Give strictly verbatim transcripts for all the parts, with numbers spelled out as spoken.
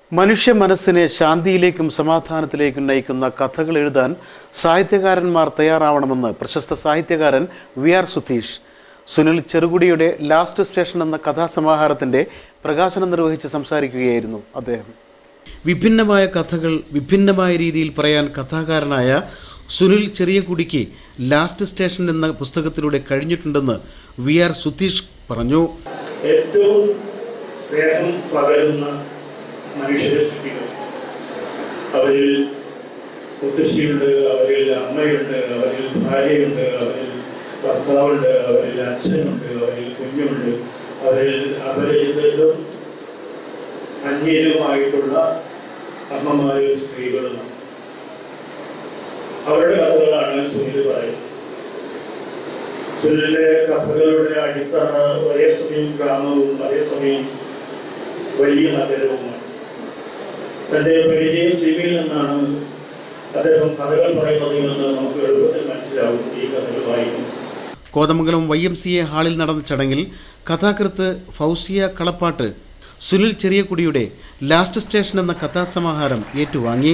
മനുഷ്യ മനസ്സിനെ ശാന്തിയിലേക്കും സമാധാനത്തിലേക്കും നയിക്കുന്ന കഥകൾ എഴുതാൻ സാഹിത്യകാരന്മാർ തയ്യാറാവണമെന്ന് പ്രശസ്ത സാഹിത്യകാരൻ വി ആർ സുധീഷ്. സുനിൽ ചെറുകുടിയുടെ ലാസ്റ്റ് സ്റ്റേഷൻ എന്ന കഥാസമാഹാരത്തിൻ്റെ പ്രകാശനം നിർവഹിച്ച് സംസാരിക്കുകയായിരുന്നു അദ്ദേഹം. വിഭിന്നമായ കഥകൾ വിഭിന്നമായ രീതിയിൽ പറയാൻ കഥാകാരനായ സുനിൽ ചെറിയകുടിക്ക് ലാസ്റ്റ് സ്റ്റേഷൻ എന്ന പുസ്തകത്തിലൂടെ കഴിഞ്ഞിട്ടുണ്ടെന്ന് വി ആർ സുധീഷ് പറഞ്ഞു. ഏറ്റവും സ്നേഹം പകരുന്ന മനുഷ്യരെ സൃഷ്ടിക്കും. അവരിൽ മുത്തശ്ശിയുണ്ട്, അവരിൽ അമ്മയുണ്ട്, അവരിൽ ഭാര്യയുണ്ട്, അവരിൽ ഭർത്താവുണ്ട്, അവരിൽ അച്ഛനുണ്ട്, അവരിൽ കുഞ്ഞുണ്ട്, അവരിൽ അവരിലും അന്യരുമായിട്ടുള്ള അമ്മമാരും സ്ത്രീകളും. അവരുടെ കഥകളാണ് സുനിൽ പറയുന്നത്. സുനിലിന്റെ കഥകളുടെ അടിത്തറ ഒരേ സമയം ഗ്രാമവും അതേസമയം വലിയ നഗരവുമാണ്. തന്റെ പരിചയ സീമയിൽ നിന്നാണ് അദ്ദേഹം കഥകൾ പറയുന്നത് എന്ന് നമുക്ക് എളുപ്പത്തിൽ മനസ്സിലാവും ഈ കഥകൾ വായിക്കും. Kothamangalam Y M C A ഹാളിൽ നടന്ന ചടങ്ങിൽ കഥാകൃത്ത് ഫൗസിയ കളപ്പാട്ട് സുനിൽ ചെറിയകുടിയുടെ ലാസ്റ്റ് സ്റ്റേഷൻ എന്ന കഥാസമാഹാരം ഏറ്റുവാങ്ങി.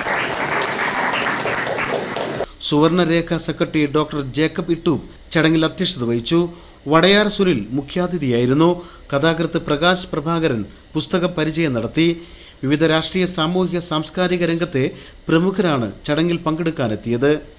Suvarnarekha secretary doctor Jacob Ittoop ചടങ്ങിൽ അധ്യക്ഷത വഹിച്ചു. വടയാർ സുനിൽ മുഖ്യാതിഥിയായിരുന്നു. കഥാകൃത്ത് പ്രകാശ് പ്രഭാകരൻ പുസ്തക പരിചയം നടത്തി. വിവിധ രാഷ്ട്രീയ സാമൂഹിക സാംസ്കാരിക രംഗത്തെ പ്രമുഖരാണ് ചടങ്ങിൽ പങ്കെടുക്കാനെത്തിയത്.